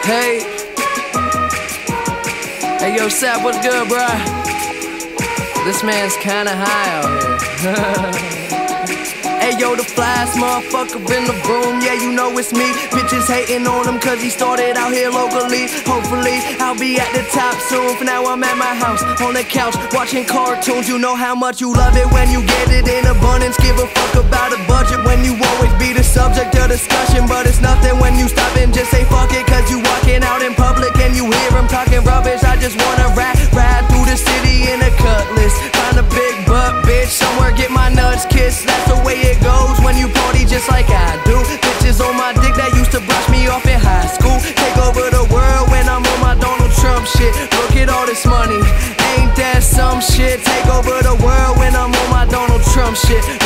Hey, hey, yo, Sap, what's good, bruh? This man's kinda high out here. Hey, yo, the flyest motherfucker in the room, yeah, you know it's me. Bitches hating on him cause he started out here locally. Hopefully, I'll be at the top soon. For now, I'm at my house, on the couch, watching cartoons. You know how much you love it when you get it in abundance. Give a fuck about a budget when you always be the subject of discussion. But it's nothing when you stop and just say fuck it, cause you walking out in public and you hear him talking rubbish. I just wanna ride through the city in a cutlass. Find a big butt bitch, somewhere get my nuts kissed. That's the way it goes when you party just like I do. Bitches on my dick that used to brush me off in high school. Take over the world when I'm on my Donald Trump shit. Look at all this money, ain't that some shit? Take over the world when I'm on my Donald Trump shit.